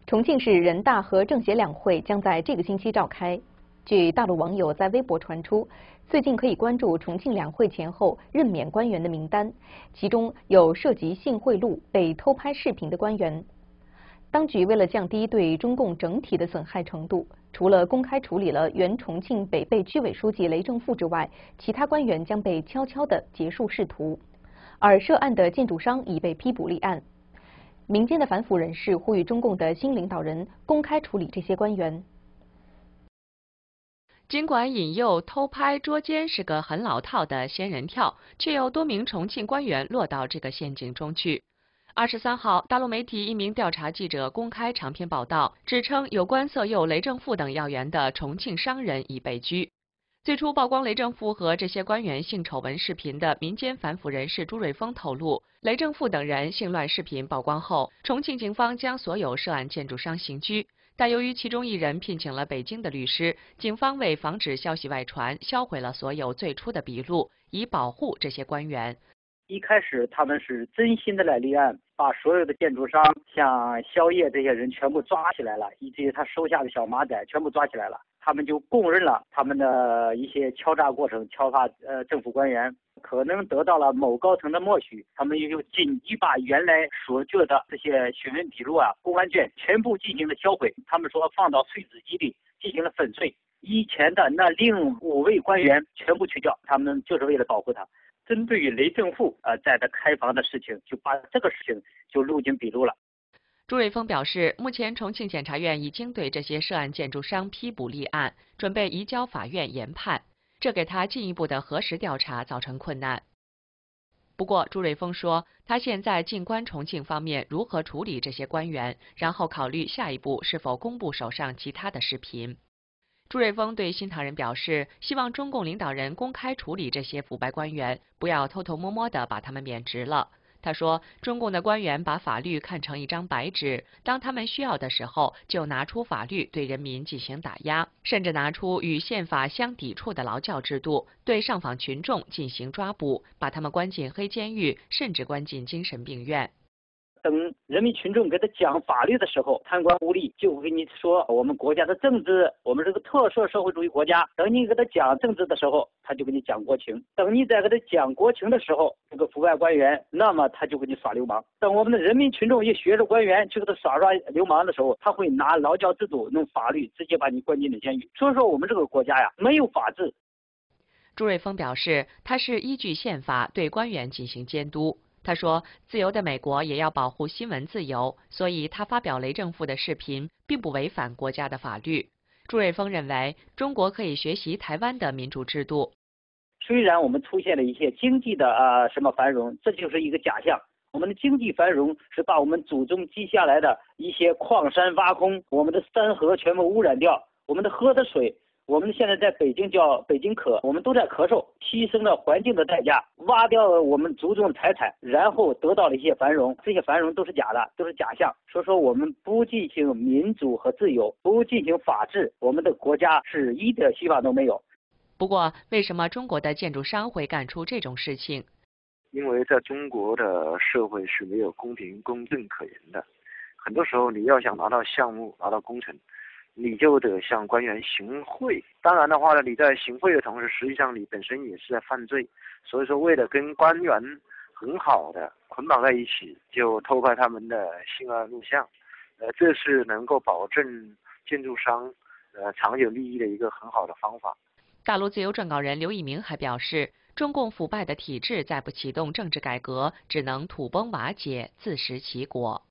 重庆市人大和政协两会将在这个星期召开。据大陆网友在微博传出，最近可以关注重庆两会前后任免官员的名单，其中有涉及性贿赂、被偷拍视频的官员。当局为了降低对中共整体的损害程度，除了公开处理了原重庆北碚区委书记雷正富之外，其他官员将被悄悄地结束仕途。而涉案的建筑商已被批捕立案。民间的反腐人士呼吁中共的新领导人公开处理这些官员。 尽管引诱、偷拍、捉奸是个很老套的仙人跳，却有多名重庆官员落到这个陷阱中去。23号，大陆媒体一名调查记者公开长篇报道，指称有关色诱雷正富等要员的重庆商人已被拘。最初曝光雷正富和这些官员性丑闻视频的民间反腐人士朱瑞峰透露，雷正富等人性乱视频曝光后，重庆警方将所有涉案建筑商刑拘。但由于其中一人聘请了北京的律师，警方为防止消息外传，销毁了所有最初的笔录，以保护这些官员。 一开始他们是真心的来立案，把所有的建筑商像肖烨这些人全部抓起来了，以及他手下的小马仔全部抓起来了。他们就供认了他们的一些敲诈过程，敲诈政府官员，可能得到了某高层的默许，他们就紧急把原来所做的这些询问笔录啊、公安卷全部进行了销毁。他们说放到碎纸机里进行了粉碎。以前的那另5位官员全部去掉，他们就是为了保护他。针对于雷正富在他开房的事情，就把这个事情就录进笔录了。 朱瑞峰表示，目前重庆检察院已经对这些涉案建筑商批捕立案，准备移交法院研判，这给他进一步的核实调查造成困难。不过，朱瑞峰说，他现在静观重庆方面如何处理这些官员，然后考虑下一步是否公布手上其他的视频。朱瑞峰对新唐人表示，希望中共领导人公开处理这些腐败官员，不要偷偷摸摸地把他们免职了。他说，中共的官员把法律看成一张白纸，当他们需要的时候，就拿出法律对人民进行打压，甚至拿出与宪法相抵触的劳教制度，对上访群众进行抓捕，把他们关进黑监狱，甚至关进精神病院。 等人民群众给他讲法律的时候，贪官污吏就会跟你说我们国家的政治，我们这个特色社会主义国家。等你给他讲政治的时候，他就给你讲国情。等你再给他讲国情的时候，这个腐败官员，那么他就给你耍流氓。等我们的人民群众也学着官员去给他耍流氓的时候，他会拿劳教制度、弄法律直接把你关进了监狱。所以说我们这个国家呀，没有法治。 朱瑞峰表示，他是依据宪法对官员进行监督。他说，自由的美国也要保护新闻自由，所以他发表雷正富的视频并不违反国家的法律。朱瑞峰认为，中国可以学习台湾的民主制度。 虽然我们出现了一些经济的繁荣，这就是一个假象。我们的经济繁荣是把我们祖宗积下来的一些矿山挖空，我们的山河全部污染掉，我们的喝的水。我们现在在北京叫北京渴，我们都在咳嗽，牺牲了环境的代价，挖掉了我们祖宗的财产，然后得到了一些繁荣，这些繁荣都是假的，都是假象。所以说我们不进行民主和自由，不进行法治，我们的国家是一点希望都没有。 不过，为什么中国的建筑商会干出这种事情？ 因为在中国的社会是没有公平公正可言的，很多时候你要想拿到项目、拿到工程，你就得向官员行贿。当然的话呢，你在行贿的同时，实际上你本身也是在犯罪。所以说，为了跟官员很好的捆绑在一起，就偷拍他们的性爱录像，这是能够保证建筑商长久利益的一个很好的方法。 大陆自由撰稿人刘一鸣还表示，中共腐败的体制再不启动政治改革，只能土崩瓦解，自食其果。